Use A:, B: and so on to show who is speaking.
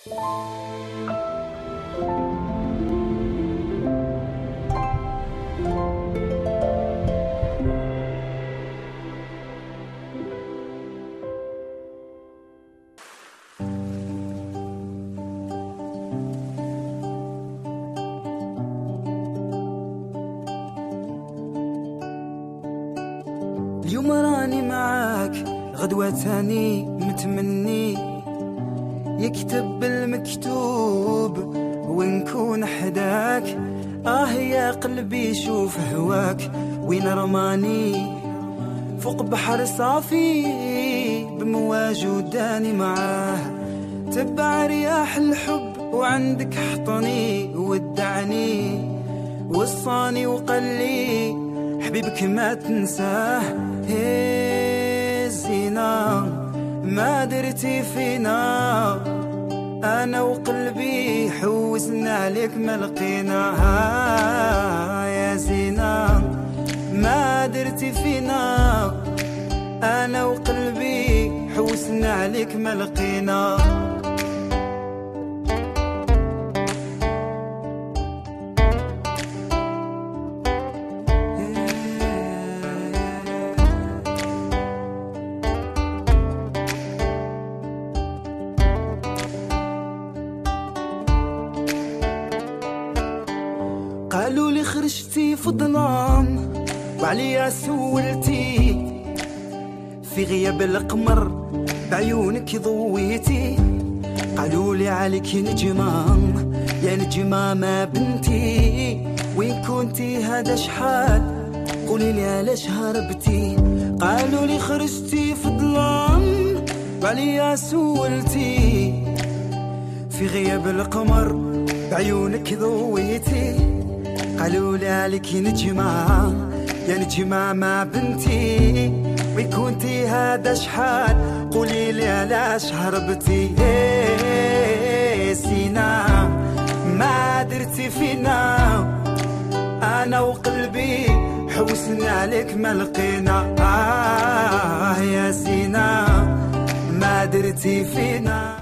A: اليوم راني معاك، غدوة تاني متمني يكتب المكتوب ونكون حداك. يا قلبي شوف هواك وين رماني، فوق بحر صافي بمواج وداني معاه. تبع رياح الحب وعندك حطني ودعني، وصاني وقلي حبيبك ما تنساه. الزينة ما درتي فينا، أنا وقلبي حوزنا عليك ما لقينا. يا زينة ما درتي فينا، أنا وقلبي حوزنا عليك ما لقينا. قالوا لي خرجتي في ظلام وعليا سولتي، في غياب القمر بعيونك ضويتي. قالوا لي عليك نجمة يا نجمة ما بنتي، وين كنتي هذا شحال قولي لي علاش هربتي. قالوا لي خرجتي في ظلام وعليا سولتي، في غياب القمر بعيونك ضويتي. قالوا لي عليك نجمة يا نجمة ما بنتي، وين كنتي هذا شحال قولي لي علاش هربتي. سينا ما درتي فينا، أنا وقلبي حوسنا عليك ما لقينا. يا سينا ما درتي فينا.